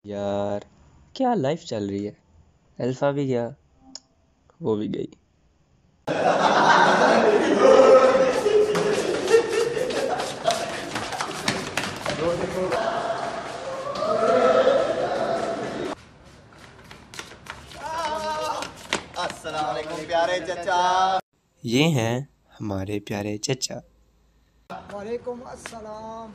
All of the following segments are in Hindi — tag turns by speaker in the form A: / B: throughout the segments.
A: यार क्या लाइफ चल रही है। अल्फा भी गया, वो भी गई।
B: अस्सलाम वालेकुम प्यारे चचा।
A: ये हैं हमारे प्यारे चचा।
C: वालेकुम अस्सलाम।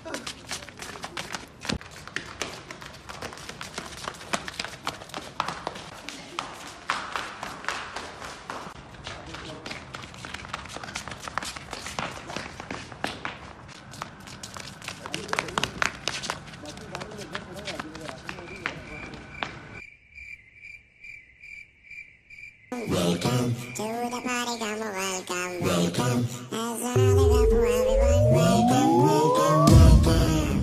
D: Welcome to the party, come on, welcome, welcome. As another go for everyone, welcome, welcome, welcome.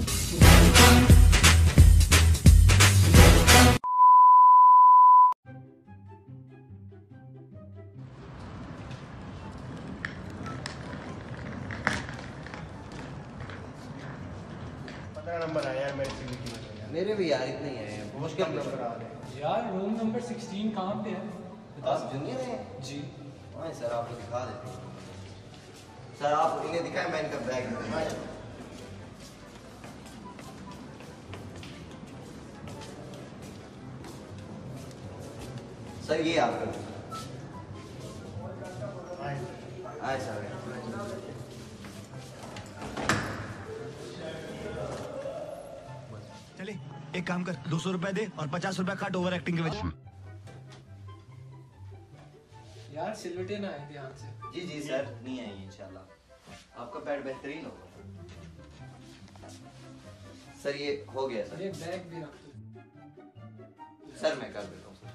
B: Number आया यार मेरी जिंदगी में।
E: मेरे भी यार इतने ही हैं, मुश्किल नंबर आ रहे हैं
F: यार। रूम नंबर 16 कहाँ पे है?
E: आप जूनियर हैं
F: जी।
E: हाँ सर, आपको दिखा देते हैं। सर आप इन्हें दिखाएं, मैं इनका बैग दिखाऊं। सर ये आपका आए सर।
G: चले एक काम कर, 200 रुपए दे और 50 रुपए काट ओवर एक्टिंग के वजह।
F: यार सिलवटे ना आए ध्यान से।
E: जी जी सर, नहीं आएंगे इंशाल्लाह। आपका बैट बेहतरीन होगा सर। ये हो गया सर।
F: ये बैग भी रख दो।
E: सर मैं कर देता हूँ सर।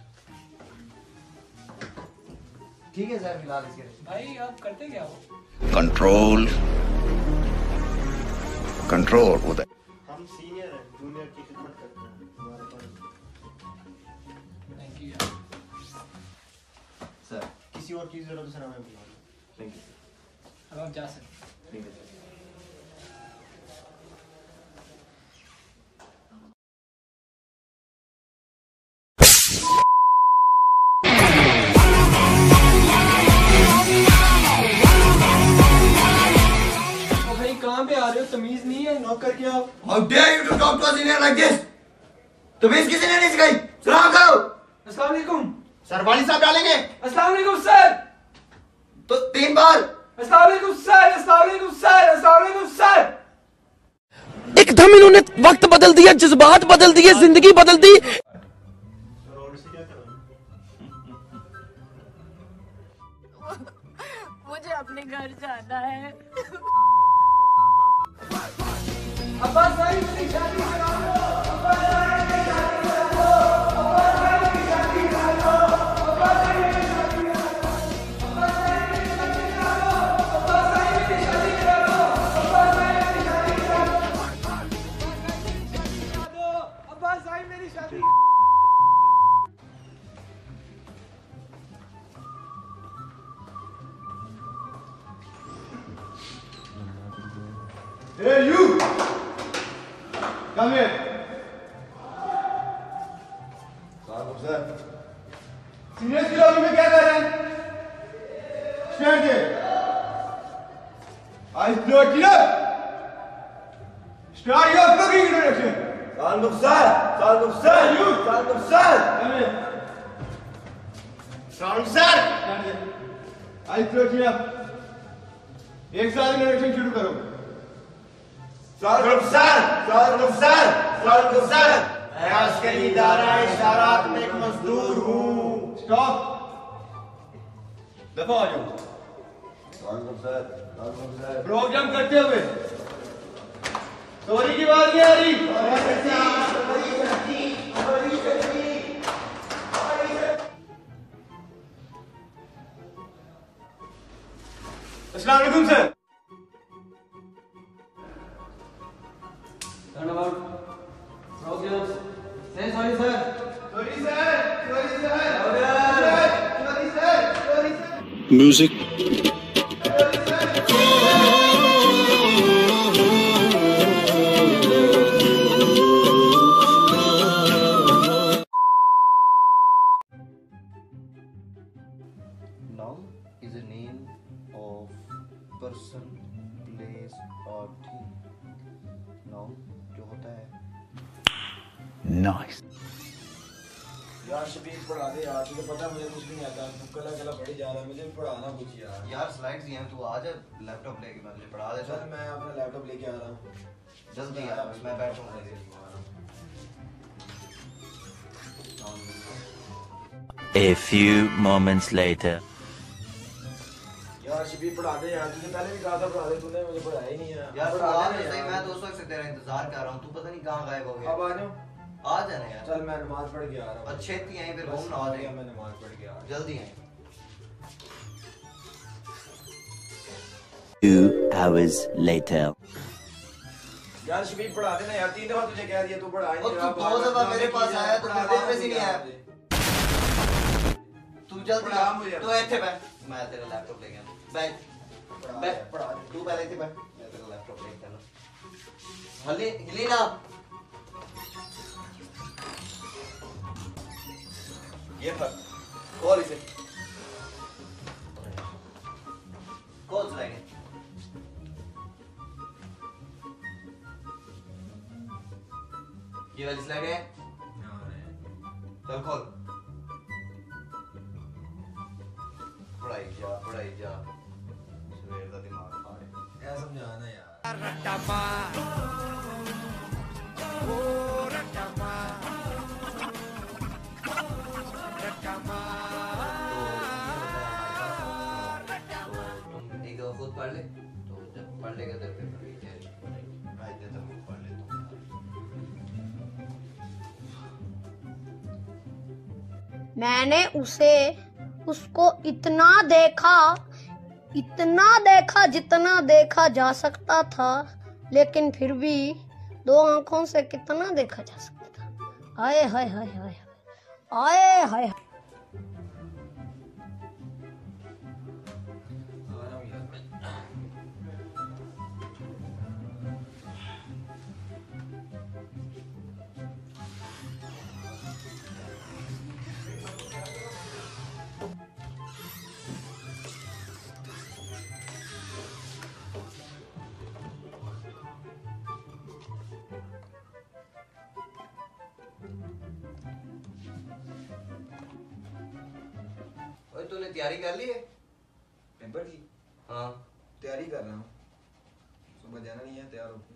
E: ठीक है सर, फिलहाल इसके
F: भाई आप करते क्या हो?
H: कंट्रोल कंट्रोल उधर।
B: हम सीनियर हैं, जूनियर की खिदमत करते हैं हमारे पास।
F: थैंक यू यार।
E: सर
B: किसी और चीज जरूरत है सर हमें बुला लो।
E: Thank you.
F: अब आप जा सकते।
E: ठीक है सर।
F: भाई कहाँ पे आ रहे हो? तमीज नहीं है? नॉक करके आओ।
E: How dare you to talk to us in here like this? तुम्हें किसी ने नहीं सिखाई? सलाम करो।
F: अस्सलाम वालेकुम।
B: सर वाली साहब डालेंगे।
F: अस्सलाम वालेकुम सर।
E: तो 3 बार।
F: अस्सलाम वालेकुम सर। अस्सलाम वालेकुम सर। अस्सलाम वालेकुम सर।
I: एकदम इन्होंने वक्त बदल दिया, जज्बात बदल दिए, जिंदगी बदल दी।
B: और से क्या करोगे?
J: मुझे अपने घर जाना है।
F: अब्बास भाई मेरी शादी करा दो। अब्बास भाई मेरी शादी करा दो। अब्बास भाई मेरी शादी करा दो। अब्बास भाई मेरी शादी करा दो। अब्बास भाई मेरी शादी करा दो। अब्बास भाई मेरी शादी करा दो। अब्बास भाई मेरी शादी करा दो। अब्बास भाई मेरी शादी।
B: Hey you! Come here. Sir seniors की लॉबी में क्या कर रहे हैं? Stand there. I float clear. Start your cooking introduction.
E: सालमुख सर
B: You.
E: सालमुख sir.
B: Come here. Sound sir. Stand there. I float clear. एक साथ इंट्रोडक्शन शुरू करो।
E: सालमुख सर। मैं अस्करी दारा इशारात में एक मजदूर हूँ।
B: स्टॉप। दफा आ जाओ।
E: सालमुख सर।
B: प्रोग्राम करते हुए सॉरी की बात नहीं आ रही। अस्सलाम वालेकुम sir.
F: Turn about. Programs. Say sorry sir.
B: Sorry sir.
H: Music Nice.
B: यार शबीर पढ़ा दे यार, तुझे पता मुझे कुछ नहीं आता, तू कला कला पढ़ी जा रहा है, मुझे भी पढ़ाना कुछ यार।
E: यार स्लाइड्स ही हैं, तू आ जा लैपटॉप लेके, मैं तुझे पढ़ा देता
B: चल
E: हूं।
B: मैं अपना लैपटॉप लेके आ रहा हूँ,
E: जल्दी आ, मैं बैठूंगा इधर।
K: A few moments later.
B: यार शबीर पढ़ा दे यार, तुझे पहले भी कहा था पढ़ा दे, तूने मुझे पढ़ाया ही नहीं है
E: यार
B: पढ़ा
E: आ
B: दे
E: जा सही,
B: यार।
E: मैं तो उस वक्त से तेरा इंतजार कर रहा हूं, तू पता नहीं कहां गायब हो गया।
B: अब आ जाओ,
E: आ जाना यार।
B: चल मैं नमाज पढ़ के आ रहा हूँ।
E: अच्छे ही आई फिर
B: बस
E: घूमना आ
B: आ गया,
E: जाएगा।
B: मैं नमाज पढ़ के आ रहा हूँ।
E: जल्दी आई।
K: 2 hours later.
B: यार शबीर पढ़ा देना यार, 3 दफा तुझे कह दिया, तू पढ़ा ही
E: और
B: नहीं रहा।
E: तू 2 दफा मेरे पास आया तो मेरे वापस ही नहीं आया। तू जल्दी
B: पढ़ा मुझे।
E: तू ऐसे बैठ, मैं तेरा लैपटॉप लेके आता हूं। बैठ बैठ,
B: पढ़ा दे।
E: तू पहले ऐसे बैठ, मैं तेरा लैपटॉप लेके आता हूं। हली हिली ना। ये फक खोल इसे, खोल स्लाइड। ये वाली स्लाइड है, चल खोल। पढ़ाई जा सवेर का दिमाग खा रहे।
B: ऐसा समझाना यार।
E: एक दफा खुद पढ़ ले, तो जब पढ़ लेगा तेरे पेपर की तैयारी हो जाएगी। आज देता हूँ, पढ़ लेता हूँ।
L: मैंने उसको इतना देखा जितना देखा जा सकता था, लेकिन फिर भी 2 आंखों से कितना देखा जा सकता था। आए हाय हाय हाय आए हाय।
E: ओए तूने तैयारी कर ली है
B: पेपर की?
E: हाँ
B: तैयारी कर रहा हूँ, सुबह जाना नहीं है, तैयार हो।